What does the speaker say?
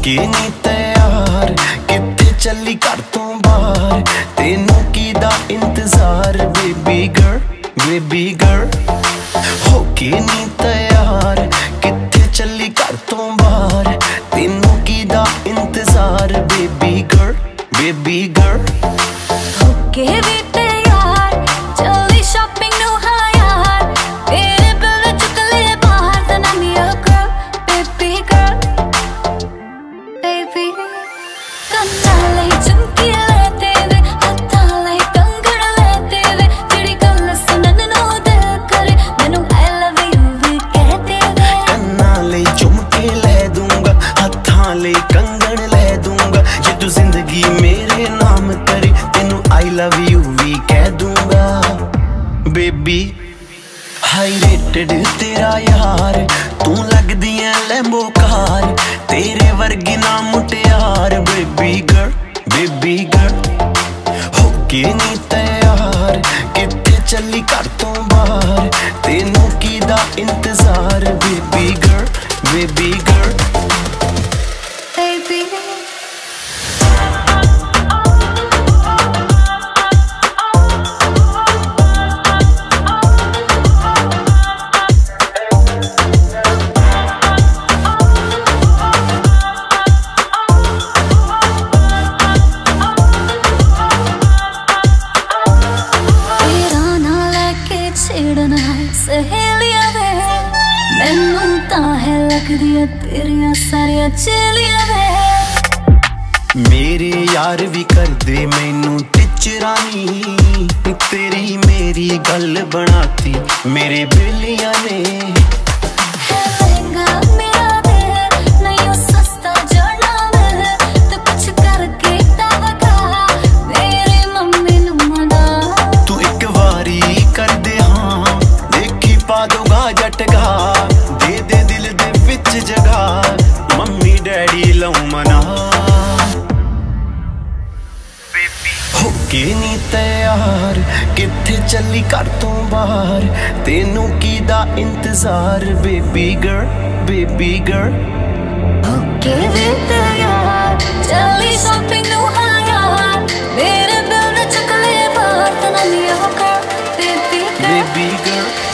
के नी तैयार कित्थे चली घर तो बाहर, तेनू कीदा इंतजार बेबी गर्ल हो के नी तैयार कित्थे चली घर तो बाहर, तेनू कीदा इंतजार बेबी गर्ल होके भी तैयार चली शॉपिंग नु हाँ यार, तेरे बिल चुक ले बाहर then I'm your girl, baby girl baby। ਕੰਨਾਂ ਲਈ ਝੁਮਕੀ ਲੈ ਤੇਰੇ, ਹੱਥਾਂ ਲਈ ਕੰਗਣ ਲੈ ਤੇਰੇ, ਜਿਹੜੀ ਗੱਲ ਸੁਣਨ ਨੂੰ ਦਿਲ ਕਰੇ ਮੈਨੂੰ I love you ਵੀ ਕਹਿ ਦੇਵੇ। ਕੰਨਾਂ ਲਈ ਝੁਮਕੇ ਲੈ ਦੂੰਗਾ, ਹੱਥਾਂ ਲਈ ਕੰਗਣ ਲੈ ਦੂੰਗਾ, ਜੇ ਤੂੰ ਜ਼ਿੰਦਗੀ ਮੇਰੇ ਨਾਮ ਕਰੇ ਤੈਨੂੰ I love you ਵੀ ਕਹਿ ਦੂੰਗਾ ਬੇਬੀ। ਹਾਈ ਰੇਟਡ तेरा यार तू लगदी है लैम्बो कार, तेरे वर्गी ना मुटियार बेबी गर्ल होके नी तैयार कित्थे चली घर तो बाहर, तेनू कीदा इंतजार बेबी गर्ल baby। सहेलियां वे मैनू तां है लगदियां तेरियां सारियां चेलियां वे। मेरे यार भी करदे मैनू टिचरानी, तेरी मेरी गल बनाती मेरे बेलियां ने। जटगा दे दिल दे विच जगह मम्मी डैडी लऊ मना होके नी तैयार कित्थे चली घर तो बाहर, तेनू कीदा इंतजार बेबी गर्ल होके भी तैयार चली शॉपिंग नु हाँ यार, मेरे बिल चुक ले बाहर then I'm your girl, baby girl।